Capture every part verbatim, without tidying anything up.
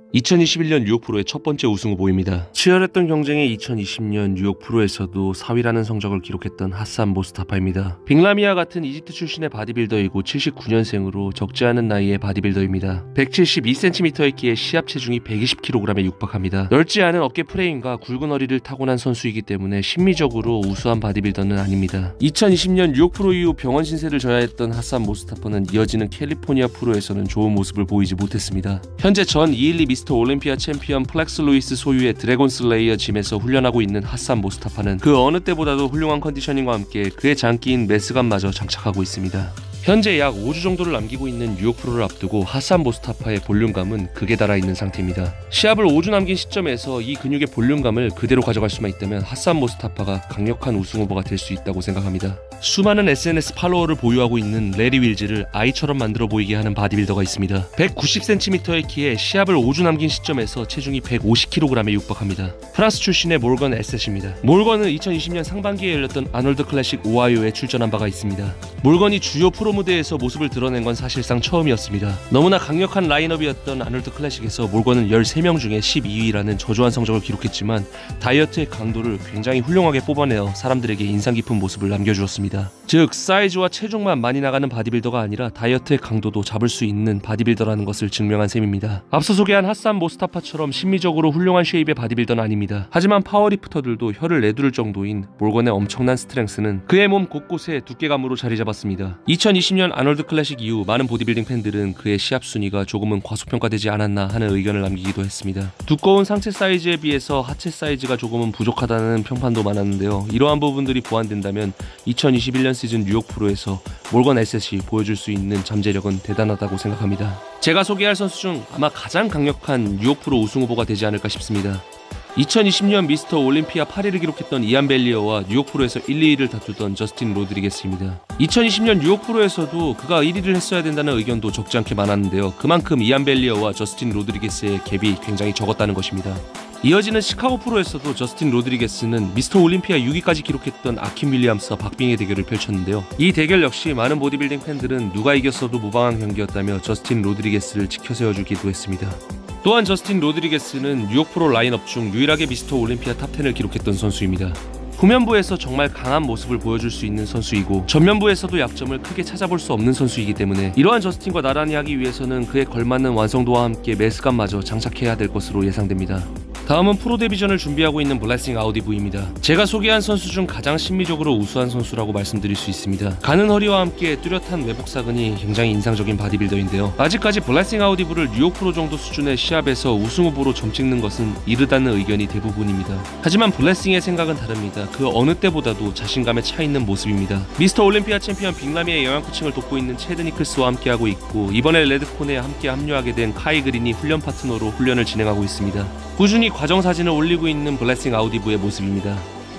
이천이십일 년 뉴욕 프로의 첫 번째 우승 후보입니다. 치열했던 경쟁에 이천이십 년 뉴욕 프로에서도 사 위라는 성적을 기록했던 하산 모스타파입니다. 빅라미아 같은 이집트 출신의 바디빌더이고 칠십구 년생으로 적지 않은 나이의 바디빌더입니다. 백칠십이 센티미터의 키에 시합 체중이 백이십 킬로그램에 육박합니다. 넓지 않은 어깨 프레임과 굵은 허리를 타고난 선수이기 때문에 심미적으로 우수한 바디빌더는 아닙니다. 이천이십 년 뉴욕 프로 이후 병원 신세를 져야 했던 하산 모스타파는 이어지는 캘리포니아 프로에서는 좋은 모습을 보이지 못했습니다. 현재 전 이백십이 미스터 올림피아 챔피언 플렉스 루이스 소유의 드래곤 슬레이어 짐에서 훈련하고 있는 하산 모스타파는 그 어느 때보다도 훌륭한 컨디셔닝과 함께 그의 장기인 메스감마저 장착하고 있습니다. 현재 약 오 주 정도를 남기고 있는 뉴욕 프로를 앞두고 하산 모스타파의 볼륨감은 극에 달아 있는 상태입니다. 시합을 오 주 남긴 시점에서 이 근육의 볼륨감을 그대로 가져갈 수만 있다면 하산 모스타파가 강력한 우승 후보가 될 수 있다고 생각합니다. 수많은 에스엔에스 팔로워를 보유하고 있는 레리 윌즈를 아이처럼 만들어 보이게 하는 바디빌더가 있습니다. 백구십 센티미터의 키에 시합을 오 주 남긴 시점에서 체중이 백오십 킬로그램에 육박합니다. 프랑스 출신의 몰건 에셋입니다. 몰건은 이천이십 년 상반기에 열렸던 아놀드 클래식 오하이오에 출전한 바가 있습니다. 몰건이 주요 프로 무대에서 모습을 드러낸 건 사실상 처음이었습니다. 너무나 강력한 라인업이었던 아놀드 클래식에서 몰건은 열세 명 중에 십이 위라는 저조한 성적을 기록했지만 다이어트의 강도를 굉장히 훌륭하게 뽑아내어 사람들에게 인상 깊은 모습을 남겨주었습니다. 즉 사이즈와 체중만 많이 나가는 바디빌더가 아니라 다이어트의 강도도 잡을 수 있는 바디빌더라는 것을 증명한 셈입니다. 앞서 소개한 하산 모스타파처럼 심미적으로 훌륭한 쉐입의 바디빌더는 아닙니다. 하지만 파워리프터들도 혀를 내두를 정도인 몰건의 엄청난 스트렝스는 그의 몸 곳곳에 두께감으로 자리 잡았습니다. 이천이십 년 아놀드 클래식 이후 많은 보디빌딩 팬들은 그의 시합 순위가 조금은 과소평가되지 않았나 하는 의견을 남기기도 했습니다. 두꺼운 상체 사이즈에 비해서 하체 사이즈가 조금은 부족하다는 평판도 많았는데요. 이러한 부분들이 보완된다면 이천이십일 년 시즌 뉴욕 프로에서 몰건 에셋이 보여줄 수 있는 잠재력은 대단하다고 생각합니다. 제가 소개할 선수 중 아마 가장 강력한 뉴욕 프로 우승 후보가 되지 않을까 싶습니다. 이천이십 년 미스터 올림피아 팔 위를 기록했던 이안 벨리어와 뉴욕 프로에서 일, 이 위를 다투던 저스틴 로드리게스입니다. 이천이십 년 뉴욕 프로에서도 그가 일 위를 했어야 된다는 의견도 적지 않게 많았는데요. 그만큼 이안 벨리어와 저스틴 로드리게스의 갭이 굉장히 적었다는 것입니다. 이어지는 시카고 프로에서도 저스틴 로드리게스는 미스터 올림피아 육 위까지 기록했던 아킴 윌리엄스와 박빙의 대결을 펼쳤는데요. 이 대결 역시 많은 보디빌딩 팬들은 누가 이겼어도 무방한 경기였다며 저스틴 로드리게스를 치켜 세워주기도 했습니다. 또한 저스틴 로드리게스는 뉴욕 프로 라인업 중 유일하게 미스터 올림피아 탑 텐을 기록했던 선수입니다. 후면부에서 정말 강한 모습을 보여줄 수 있는 선수이고 전면부에서도 약점을 크게 찾아볼 수 없는 선수이기 때문에 이러한 저스틴과 나란히 하기 위해서는 그에 걸맞는 완성도와 함께 메스감마저 장착해야 될 것으로 예상됩니다. 다음은 프로 데뷔전을 준비하고 있는 블레싱 아우디브입니다. 제가 소개한 선수 중 가장 심미적으로 우수한 선수라고 말씀드릴 수 있습니다. 가는 허리와 함께 뚜렷한 외복사근이 굉장히 인상적인 바디빌더인데요. 아직까지 블레싱 아우디브를 뉴욕 프로 정도 수준의 시합에서 우승 후보로 점찍는 것은 이르다는 의견이 대부분입니다. 하지만 블레싱의 생각은 다릅니다. 그 어느 때보다도 자신감에 차 있는 모습입니다. 미스터 올림피아 챔피언 빅라미의 영양 코칭을 돕고 있는 체드 니클스와 함께하고 있고 이번에 레드콘에 함께 합류하게 된 카이 그린이 훈련 파트너로 훈련을 진행하고 있습니다. 꾸준히 과정 사진을 올리고 있는 블레싱 아우디브의 모습입니다.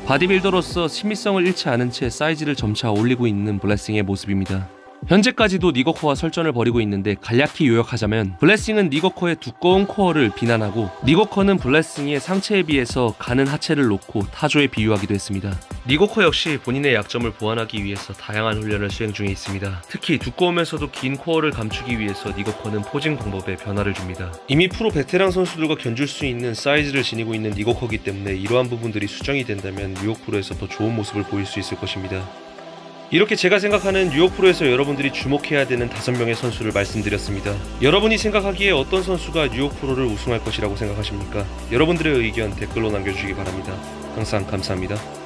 바디빌더로서 친미성을 잃지 않은 채 사이즈를 점차 올리고 있는 블레싱의 모습입니다. 현재까지도 니거코와 설전을 벌이고 있는데 간략히 요약하자면 블레싱은 니거코의 두꺼운 코어를 비난하고 니거코는 블레싱의 상체에 비해서 가는 하체를 놓고 타조에 비유하기도 했습니다. 니거코 역시 본인의 약점을 보완하기 위해서 다양한 훈련을 수행 중에 있습니다. 특히 두꺼우면서도 긴 코어를 감추기 위해서 니거코는 포징 방법에 변화를 줍니다. 이미 프로 베테랑 선수들과 견줄 수 있는 사이즈를 지니고 있는 니거코이기 때문에 이러한 부분들이 수정이 된다면 뉴욕 프로에서 더 좋은 모습을 보일 수 있을 것입니다. 이렇게 제가 생각하는 뉴욕 프로에서 여러분들이 주목해야 되는 다섯 명의 선수를 말씀드렸습니다. 여러분이 생각하기에 어떤 선수가 뉴욕 프로를 우승할 것이라고 생각하십니까? 여러분들의 의견 댓글로 남겨주시기 바랍니다. 항상 감사합니다.